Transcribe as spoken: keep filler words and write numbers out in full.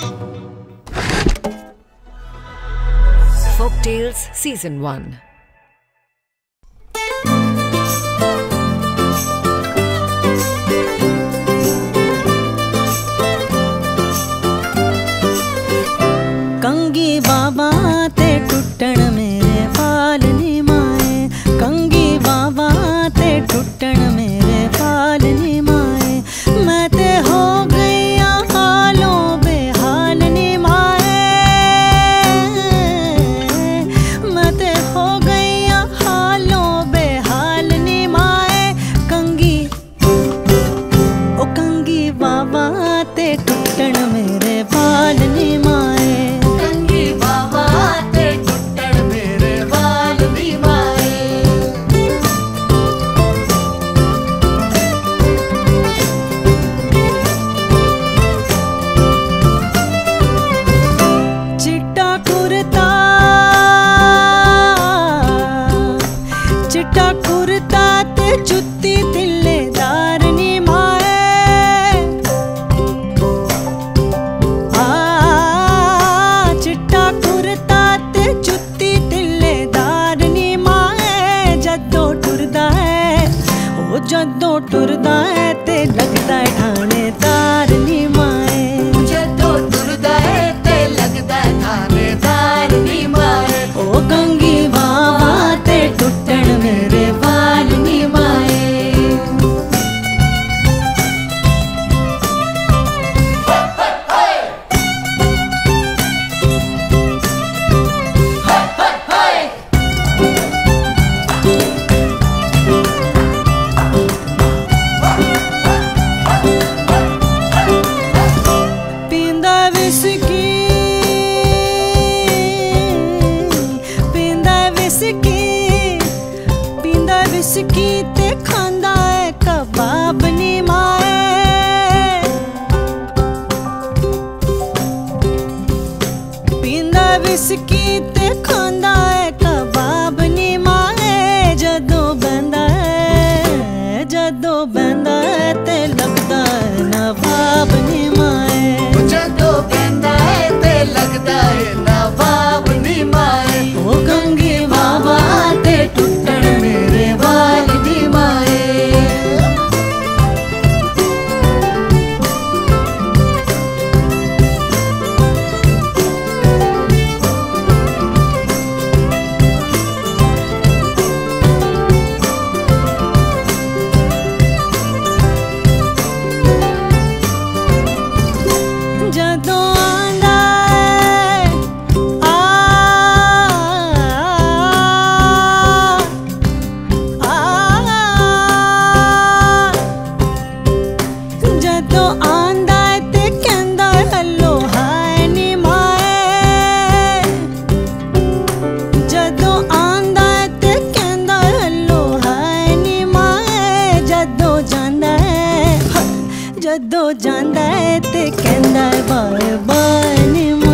Folktales Season one. कंगी बाबा ते टुटण मेरे फाल नी माए, कंगी बाबा ते टुटण मेरे फाल नी माए। मैं ते हो गई हालों बेहाल नी माए, मैं ते हो गई हालों बेहाल नी माए। कंगी ओ कंगी बाबा ते टुटण मेरे फाल नी माए। चिट्टा कुर्ता ते जुत्ती तिल्लेदार नी माए, आ चिट्टा कुर्ता ते जुत्ती तिल्लेदार नी माए। जदों टुरदा है ओ जदों टुरदा है ते लगदा है थानेदार नी माए, जदों टुरदा है ते लगदा है थानेदार नी माए। ओ कंगी बाबा ते टुटण मेरे फाल नी माए। पींदा विस्की पींदा विस्की पींदा विस्की ते खांदा है कबाब नी माए, पींदा विस्की ते खांदा है कबाब नी माए। जदों बंदा है जदों बंदा है ते लगदा है नवाब नी माए, जदों बंदा है ते लगदा है नवाब नी माए। ओ कंगी बाबा ते टुटण मेरे वाल नी माए। जदों आंदा है आ आ जदों आंदा है ते कहंदा हल्लो हाय नी माए, जदों आंदा है ते कहंदा हल्लो हाय नी माए। जदों जांदा है जदों जांदा है ते कहंदा बाय बाय नी माए।